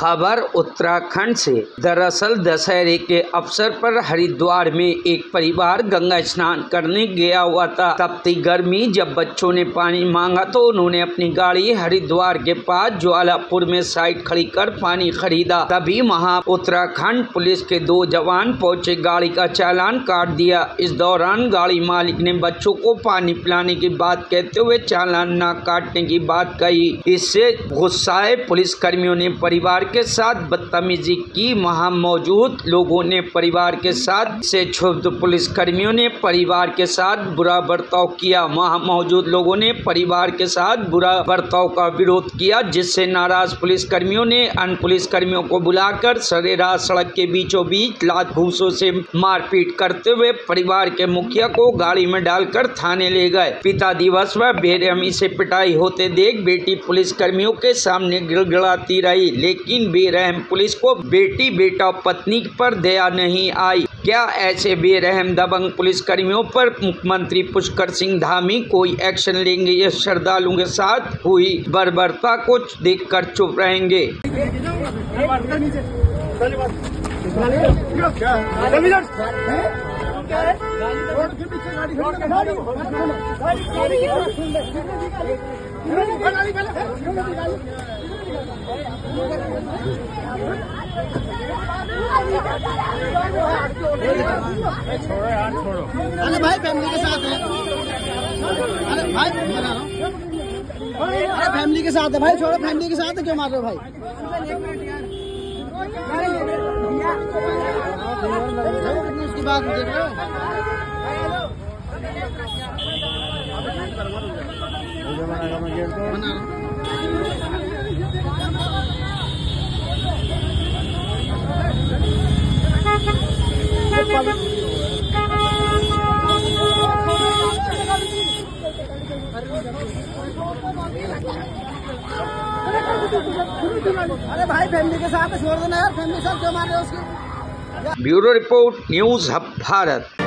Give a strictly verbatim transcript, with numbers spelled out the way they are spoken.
खबर उत्तराखंड से। दरअसल दशहरे के अवसर पर हरिद्वार में एक परिवार गंगा स्नान करने गया हुआ था। तपती गर्मी जब बच्चों ने पानी मांगा तो उन्होंने अपनी गाड़ी हरिद्वार के पास ज्वालापुर में साइड खड़ी कर पानी खरीदा। तभी वहां उत्तराखंड पुलिस के दो जवान पहुंचे, गाड़ी का चालान काट दिया। इस दौरान गाड़ी मालिक ने बच्चों को पानी पिलाने की बात कहते हुए चालान न काटने की बात कही। इससे गुस्साए पुलिस कर्मियों ने परिवार के साथ बदतमीजी की। वहां मौजूद लोगों ने परिवार के साथ से क्षुब्ध पुलिस कर्मियों ने परिवार के साथ बुरा बर्ताव किया। वहां मौजूद लोगों ने परिवार के साथ बुरा बर्ताव का विरोध किया, जिससे नाराज पुलिस कर्मियों ने अन्य पुलिस कर्मियों को बुलाकर सरेरात सड़क के बीचों बीच लात घूंसों से मारपीट करते हुए परिवार के मुखिया को गाड़ी में डालकर थाने ले गए। पिता दिवस व बेरहमी से पिटाई होते देख बेटी पुलिस कर्मियों के सामने गिड़गिड़ाती रही, लेकिन बेरहम पुलिस को बेटी बेटा पत्नी पर दया नहीं आई। क्या ऐसे बेरहम दबंग पुलिस कर्मियों पर मुख्यमंत्री पुष्कर सिंह धामी कोई एक्शन लेंगे या श्रद्धालुओं के साथ हुई बर्बरता को देखकर चुप रहेंगे? अरे भाई फैमिली के साथ है। अरे भाई अरे फैमिली के साथ है भाई, छोड़ो फैमिली के साथ है, क्यों मार रहे हो भाई? उसकी बात देख रहे हो? अरे भाई फैमिली के साथ छोड़ देना यार, फैमिली के साथ क्यों मार रहे हो उसकी? Bureau report, news hub Bharat.